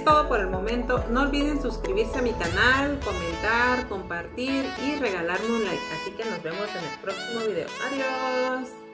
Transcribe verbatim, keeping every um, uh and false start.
todo por el momento. No olviden suscribirse a mi canal, comentar, compartir y regalarme un like. Así que nos vemos en el próximo video. Adiós.